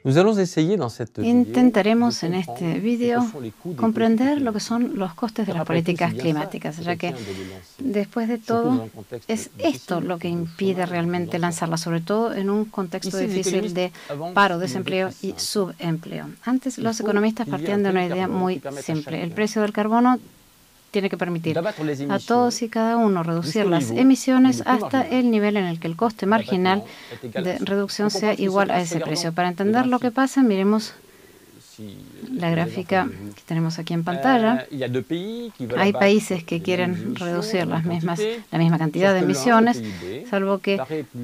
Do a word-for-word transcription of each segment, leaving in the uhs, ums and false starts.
Intentaremos en este vídeo comprender lo que son los costes de las políticas climáticas, ya que después de todo es esto lo que impide realmente lanzarlas, sobre todo en un contexto difícil de paro, desempleo y subempleo. Antes los economistas partían de una idea muy simple: el precio del carbono tiene que permitir a todos y cada uno reducir las emisiones hasta el nivel en el que el coste marginal de reducción sea igual a ese precio. Para entender lo que pasa, miremos la gráfica que tenemos aquí en pantalla. Hay países que quieren reducir las mismas, la misma cantidad de emisiones, salvo que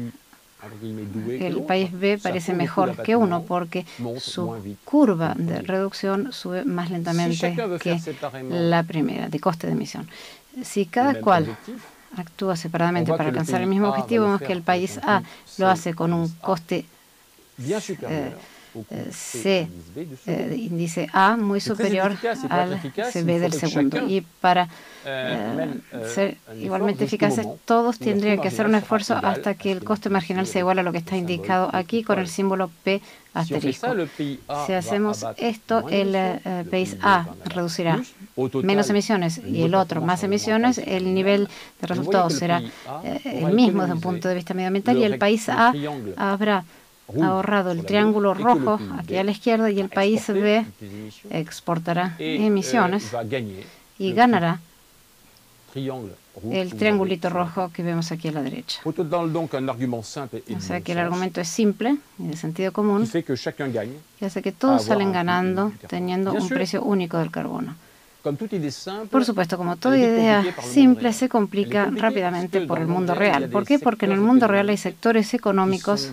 el país B parece mejor que uno porque su curva de reducción sube más lentamente que la primera, de coste de emisión. Si cada cual actúa separadamente para alcanzar el mismo objetivo, vemos que el país A lo hace con un coste eh, C, eh, índice A, muy superior al C B del segundo. Y para eh, ser igualmente eficaces, todos tendrían que hacer un esfuerzo hasta que el coste marginal sea igual a lo que está indicado aquí con el símbolo P asterisco. Si hacemos esto, el eh, país A reducirá menos emisiones y el otro más emisiones, el nivel de resultados será eh, el mismo desde un punto de vista medioambiental, y el país A habrá ahorrado el triángulo rojo aquí a la izquierda, y el país B exportará emisiones y ganará el triangulito rojo que vemos aquí a la derecha. O sea que el argumento es simple y de sentido común, que hace que todos salen ganando teniendo un precio único del carbono. Por supuesto, como toda idea simple, se complica rápidamente por el mundo real. ¿Por qué? Porque en el mundo real hay sectores económicos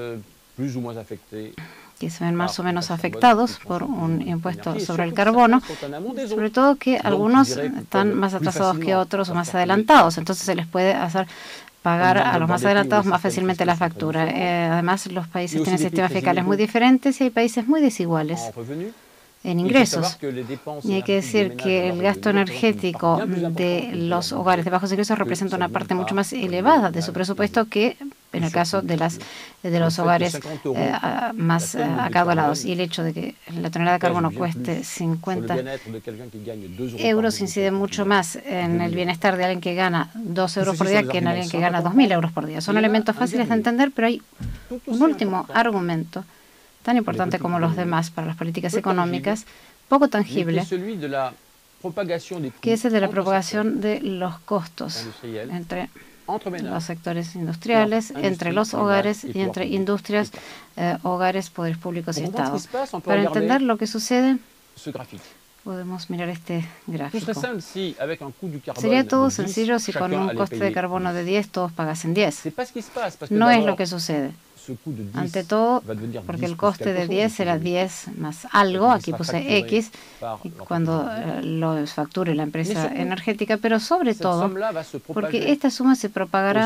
que se ven más o menos afectados por un impuesto sobre el carbono, sobre todo que algunos están más atrasados que otros o más adelantados, entonces se les puede hacer pagar a los más adelantados más fácilmente la factura. Eh, además, los países tienen sistemas fiscales muy diferentes y hay países muy desiguales en ingresos. Y hay que decir que el gasto energético de los hogares de bajos ingresos representa una parte mucho más elevada de su presupuesto que en el caso de las de los hogares eh, más eh, acaudalados. Y el hecho de que la tonelada de carbono cueste cincuenta euros incide mucho más en el bienestar de alguien que gana dos euros por día que en alguien que gana dos mil euros por día. Son elementos fáciles de entender, pero hay un último argumento tan importante como los demás para las políticas económicas, poco tangible, que es el de la propagación de los costos entre los sectores industriales, entre los hogares y entre industrias, eh, hogares, poderes públicos y Estados. Para entender lo que sucede, podemos mirar este gráfico. Sería todo sencillo si con un coste de carbono de diez todos pagasen diez. No es lo que sucede. Ante todo, porque el coste de diez será diez más algo, aquí puse X, y cuando eh, lo facture la empresa energética, pero sobre todo porque esta suma se propagará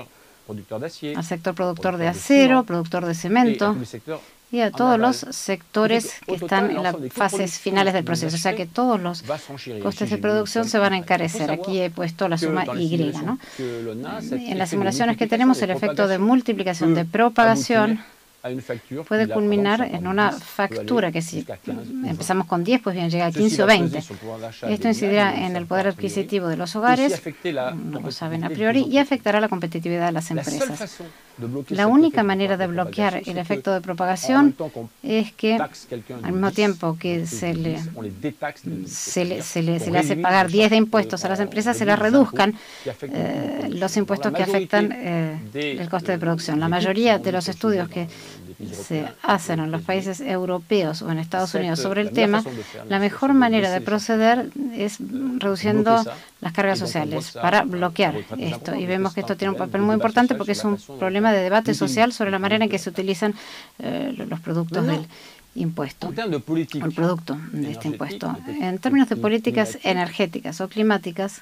al sector productor de acero, productor de cemento y a todos los sectores que están en las fases finales del proceso. O sea que todos los costes de producción se van a encarecer. Aquí he puesto la suma Y, ¿no? En las simulaciones que tenemos, el efecto de multiplicación de propagación puede culminar en una factura que si empezamos con diez, pues bien, llega a quince o veinte. Esto incidirá en el poder adquisitivo de los hogares, no lo saben a priori, y afectará la competitividad de las empresas. La única manera de bloquear el efecto de propagación es que al mismo tiempo que se le, se le, se le, se le hace pagar diez de impuestos a las empresas, se les reduzcan eh, los impuestos que afectan eh, el coste de producción. La mayoría de los estudios que se hacen en los países europeos o en Estados Unidos sobre el tema, la mejor manera de proceder es reduciendo las cargas sociales para bloquear esto. Y vemos que esto tiene un papel muy importante porque es un problema de debate social sobre la manera en que se utilizan eh, los productos del impuesto, o el producto de este impuesto. En términos de políticas energéticas o climáticas,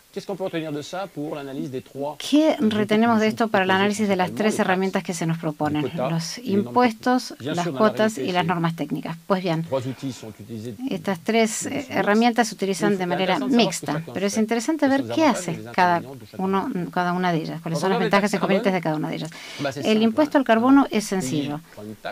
¿qué retenemos de esto para el análisis de las tres herramientas que se nos proponen? Los impuestos, las cuotas y las normas técnicas. Pues bien, estas tres herramientas se utilizan de manera mixta, pero es interesante ver qué hace cada, uno, cada una de ellas, cuáles son las ventajas y inconvenientes de cada una de ellas. El impuesto al carbono es sencillo.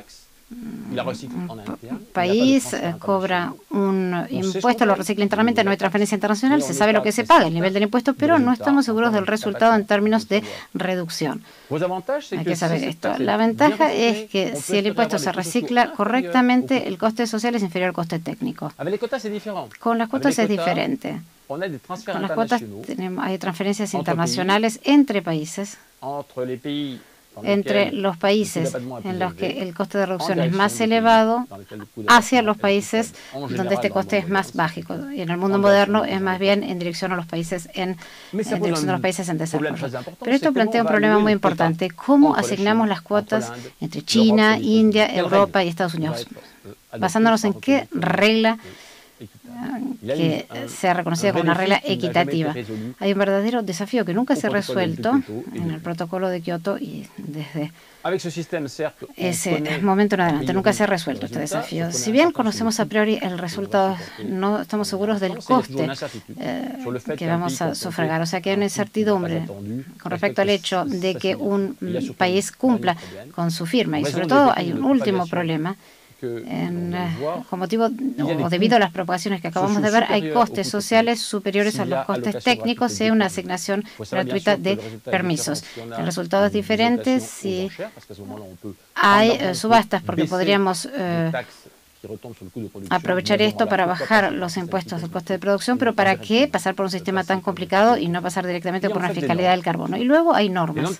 un país cobra un impuesto, lo recicla internamente, no hay transferencia internacional, se sabe lo que se paga, el nivel del impuesto, pero no estamos seguros del resultado en términos de reducción. Hay que saber esto. La ventaja es que si el impuesto se recicla correctamente, el coste social es inferior al coste técnico. Con las cuotas es diferente. Con las cuotas tenemos, hay transferencias internacionales entre países, entre los países en los que el coste de reducción es más elevado hacia los países donde este coste es más bajo. Y en el mundo moderno es más bien en dirección a los países en, en dirección a los países en desarrollo. Pero esto plantea un problema muy importante: ¿cómo asignamos las cuotas entre China, India, Europa y Estados Unidos? Basándonos en qué regla que sea reconocida como una regla equitativa. Hay un verdadero desafío que nunca se ha resuelto en el protocolo de Kioto y desde ese momento en adelante nunca se ha resuelto este desafío. Si bien conocemos a priori el resultado, no estamos seguros del coste eh, que vamos a sufragar. O sea que hay una incertidumbre con respecto al hecho de que un país cumpla con su firma. Y sobre todo hay un último problema. En, con motivo o debido a las propagaciones que acabamos de ver, hay costes sociales superiores a los costes técnicos y hay una asignación gratuita de permisos. El resultado es diferente si hay eh, subastas, porque podríamos eh, aprovechar esto para bajar los impuestos al coste de producción, pero ¿para qué pasar por un sistema tan complicado y no pasar directamente por una fiscalidad del carbono? Y luego hay normas.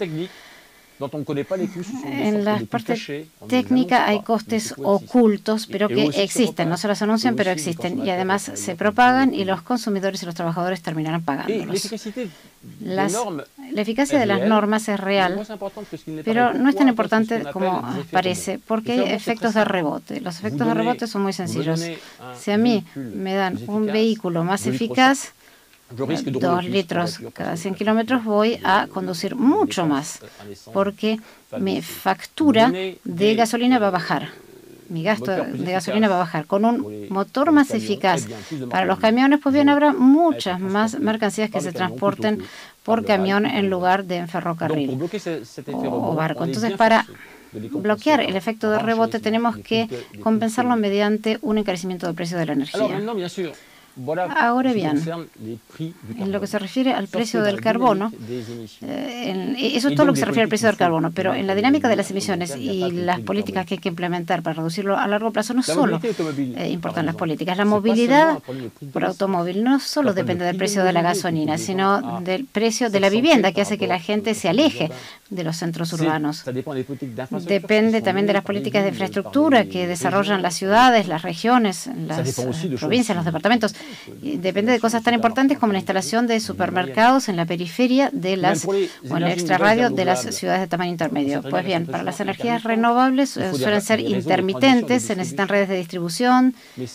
En la parte técnica hay costes ocultos, pero que existen, no se los anuncian, pero existen, y además se propagan y los consumidores y los trabajadores terminarán pagándolos. Las, la eficacia de las normas es real, pero no es tan importante como parece, porque hay efectos de rebote. Los efectos de rebote son muy sencillos. Si a mí me dan un vehículo más eficaz, dos litros cada cien kilómetros, voy a conducir mucho más, porque mi factura de gasolina va a bajar. Mi gasto de gasolina va a bajar. Con un motor más eficaz para los camiones, pues bien, habrá muchas más mercancías que se transporten por camión en lugar de en ferrocarril o barco. Entonces, para bloquear el efecto de rebote, tenemos que compensarlo mediante un encarecimiento del precio de la energía. Ahora bien, en lo que se refiere al precio del carbono, eh, en, eso es todo lo que se refiere al precio del carbono, pero en la dinámica de las emisiones y las políticas que hay que implementar para reducirlo a largo plazo, no solo eh, importan las políticas. La movilidad por automóvil no solo depende del precio de la gasolina, sino del precio de la vivienda, que hace que la gente se aleje de los centros urbanos. Depende también de las políticas de infraestructura que desarrollan las ciudades, las regiones, las eh, provincias, los departamentos. Depende de cosas tan importantes como la instalación de supermercados en la periferia de las o en el extrarradio de las ciudades de tamaño intermedio. Pues bien, para las energías renovables eh, suelen ser intermitentes, se necesitan redes de distribución,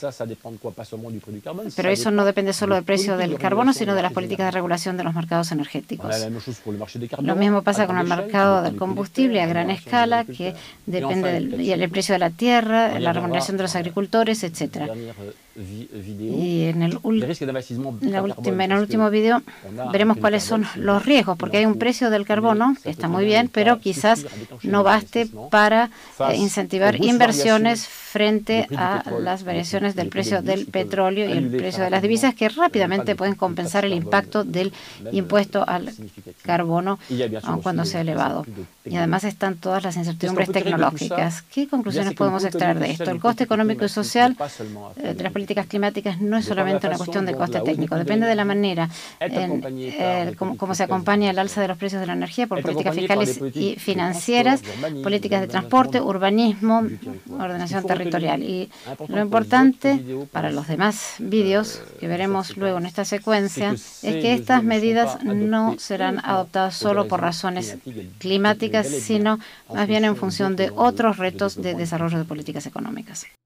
pero eso no depende solo del precio del carbono, sino de las políticas de regulación de los mercados energéticos. Lo mismo pasa con el mercado del combustible a gran escala, que depende del y el precio de la tierra, la remuneración de los agricultores, etcétera. Y en el, la última, en el último video veremos cuáles son los riesgos, porque hay un precio del carbono que está muy bien, pero quizás no baste para eh, incentivar inversiones frente a las variaciones del precio del petróleo y el precio de las divisas, que rápidamente pueden compensar el impacto del impuesto al carbono, aun cuando sea elevado. Y además están todas las incertidumbres tecnológicas. ¿Qué conclusiones podemos extraer de esto? El coste económico y social eh, de las políticas climáticas no es solamente una cuestión de coste técnico, depende de la manera en eh, cómo, cómo se acompaña el alza de los precios de la energía por políticas fiscales y financieras, políticas de transporte, urbanismo, ordenación territorial. Y lo importante para los demás vídeos que veremos luego en esta secuencia es que estas medidas no serán adoptadas solo por razones climáticas, sino más bien en función de otros retos de desarrollo de políticas económicas.